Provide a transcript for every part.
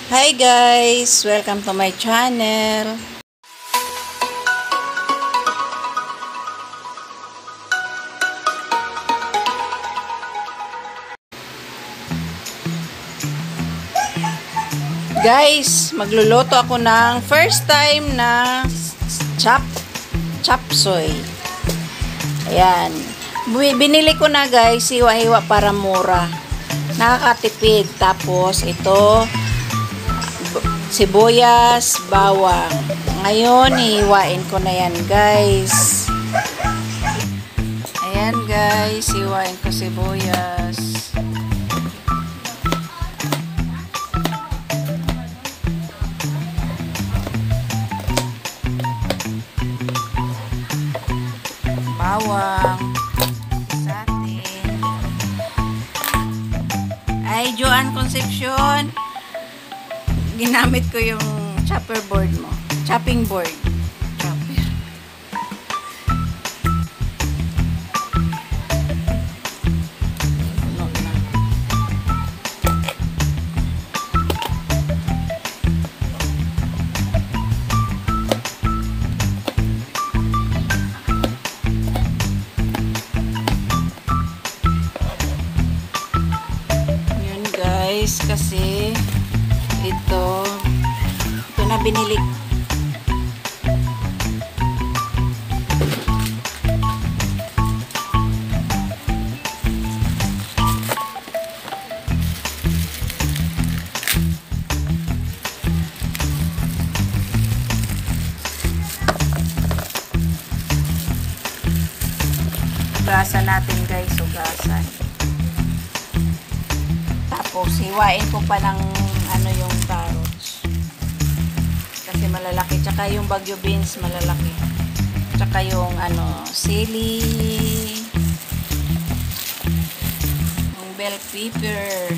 Hi guys! Welcome to my channel. Guys, magluluto ako ng first time na chop suey. Ayan. Binili ko na guys, hiwa-hiwa para mura. Nakakatipid. Tapos ito, sibuyas, bawang. Ngayon, hiwain ko na yan guys. Ayan guys, hiwain ko sibuyas. Bawang. Sa atin. Ay, Joanne Concepcion. Ginamit ko yung chopper board mo. Chopping board. Chopper. Puno na. Yun guys, kasi ito na binili. Ugasan natin guys, ugasan. Tapos hiwain ko pa ng ano yung carrots. Kasi malalaki. Tsaka yung bagyo beans malalaki. Tsaka yung ano, sili. Yung bell pepper.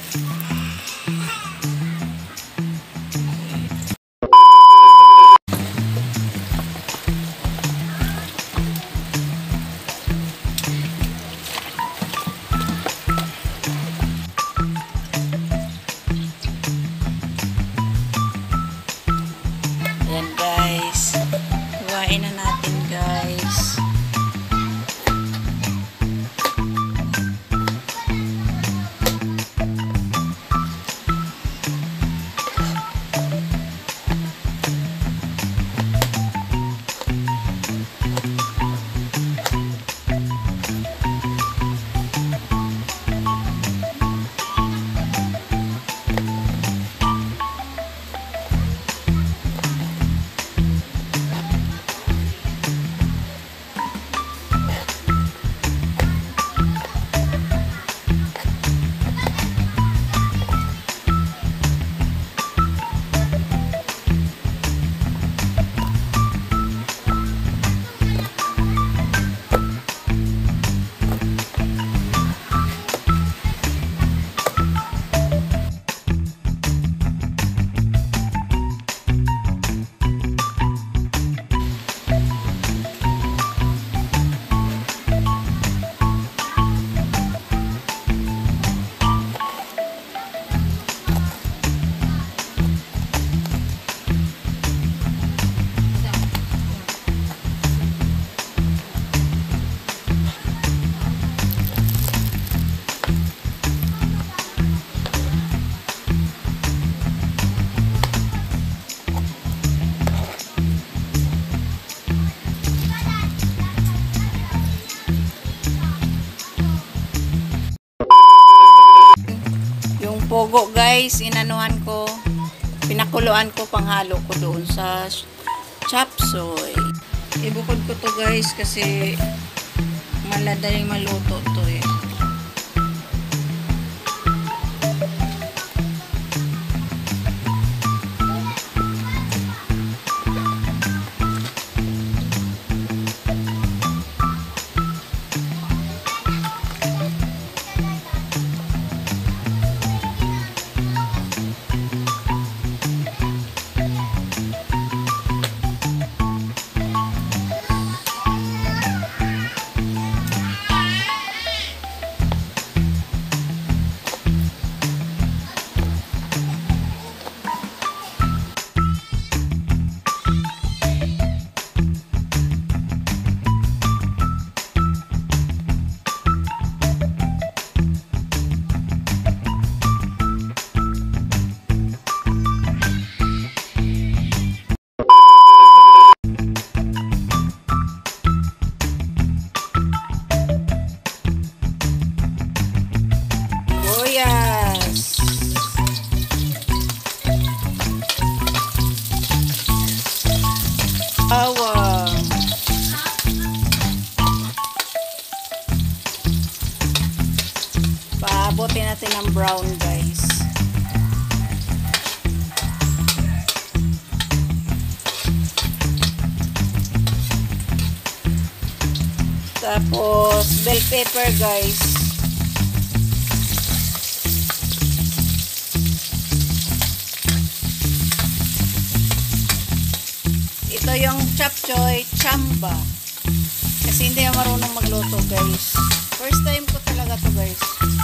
Ayan guys. Hiwain na natin guys. Pogo guys, inanuhan ko, pinakuluan ko, panghalo ko doon sa chop suey. Ibukod ko to guys kasi maladaling maluto to eh. Tapos, bell pepper, guys. Ito yung chop choy chamba. Kasi hindi ako marunong magluto, guys. First time ko talaga to, guys.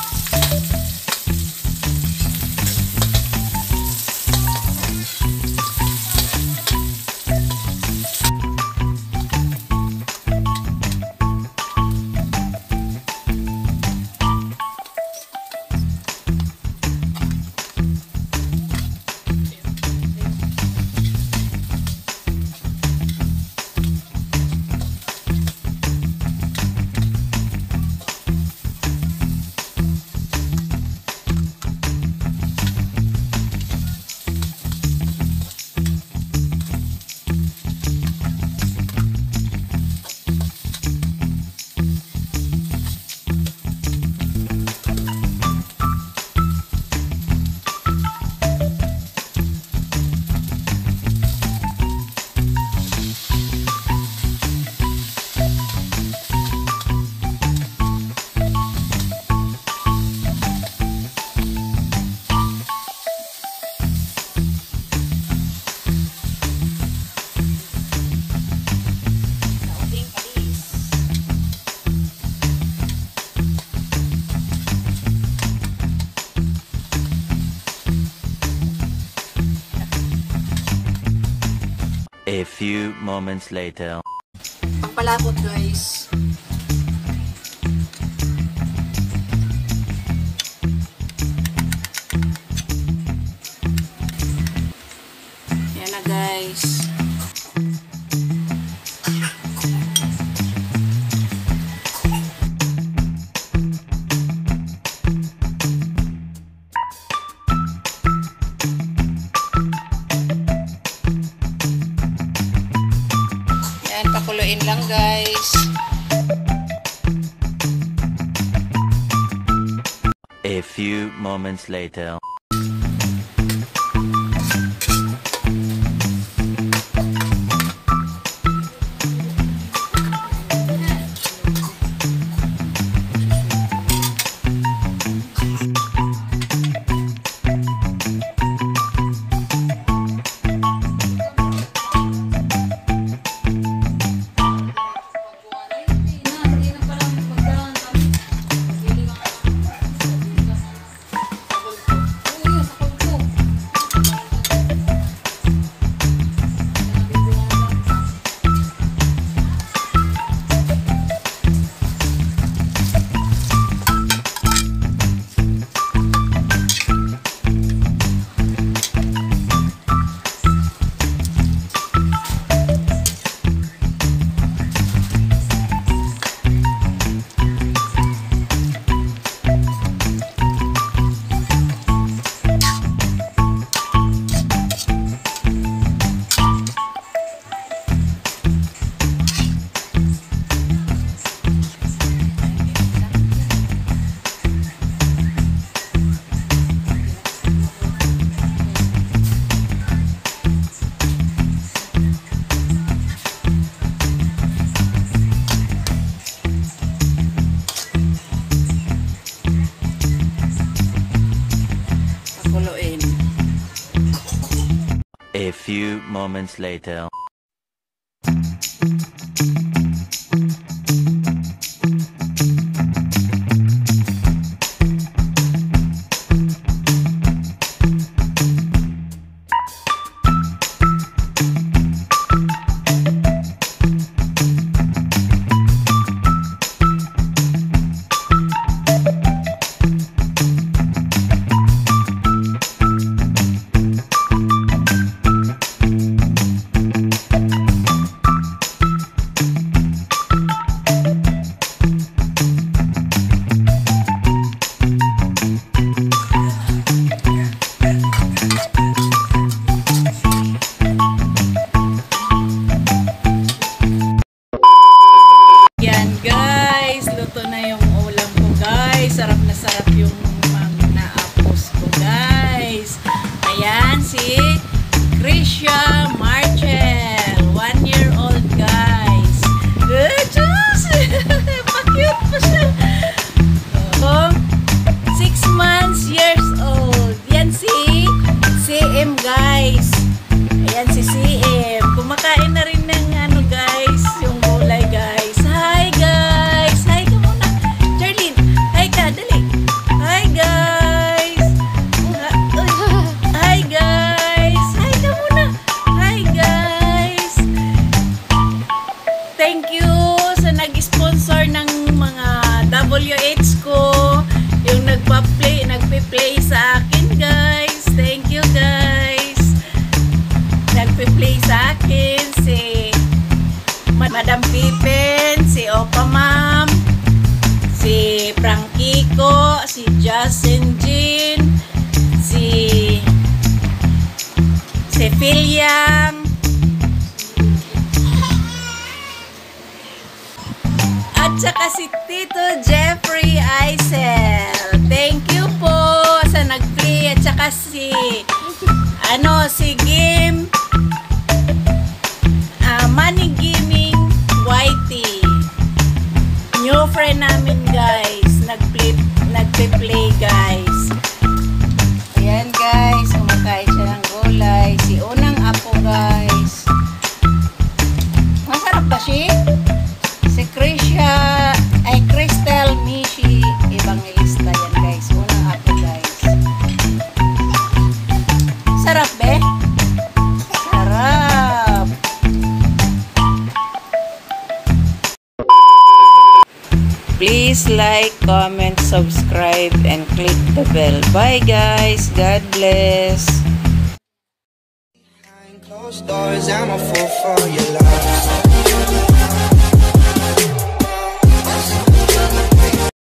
A few moments later. Ang palabot, guys. Yan na, guys. Pakuluin lang, guys. A few moments later. A few moments later. Sarap na sarap yung mga naapos ko, guys. Ayan, si Krisha Marchel. 1-year-old, guys. Good, Pilyang, at saka si Tito Jeffrey Aisel. Thank you po sa nag-play. At saka si Game Money Gaming Whitey. New friend namin guys. Nagpe-play guys. Ayan guys, kumakain siya ng gulay. Si unang apo guys. Masarap ba siya? Si Crystal Mishi Evangelista yan guys. Unang apo guys. Sarap be? Sarap. Please like, comment, subscribe, and click the bell. Bye guys. God bless. Behind closed doors, I'm a fool for your love.